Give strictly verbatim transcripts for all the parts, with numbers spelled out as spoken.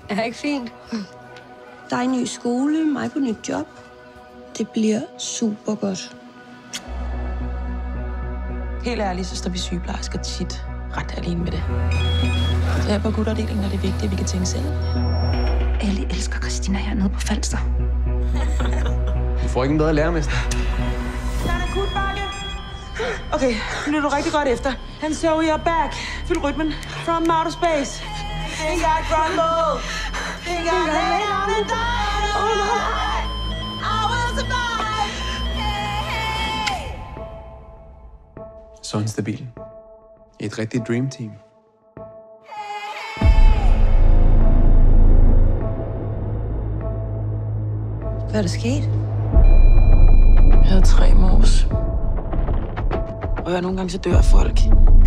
Er ikke fint? Der er en ny skole, mig på nyt job. Det bliver super godt. Helt ærligt, så står vi sygeplejersker tit ret alene med det. Så her på akutafdelingen er det vigtigt, at vi kan tænke selv. Alle elsker Christina hernede på Falster. Du får ikke en bedre lærermester. Der er en akutbakke. Okay, nu lytter du rigtig godt efter. Han so your back. Fyld rytmen. From outer space. Think I crumble. Think I lay down and die. I will survive. Så instabil. Et rigtigt dream team. Hvad er der sket? Jeg havde tre mors. Og jeg nogle gange så dør folk.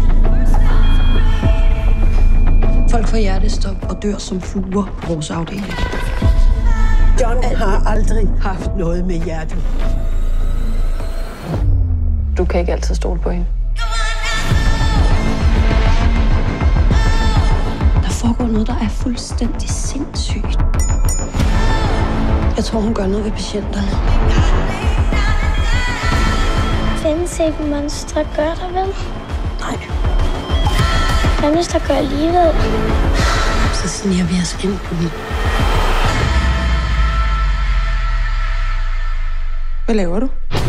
Folk får hjertestop og dør som fluer på vores afdeling. John har aldrig haft noget med hjertet. Du kan ikke altid stole på hende. Der foregår noget, der er fuldstændig sindssygt. Jeg tror, hun gør noget ved patienterne. Findes ikke monstre, gør der vel? Nej. Hvad hvis der gør alligevel? Så sniger vi os ind på den. Hvad laver du?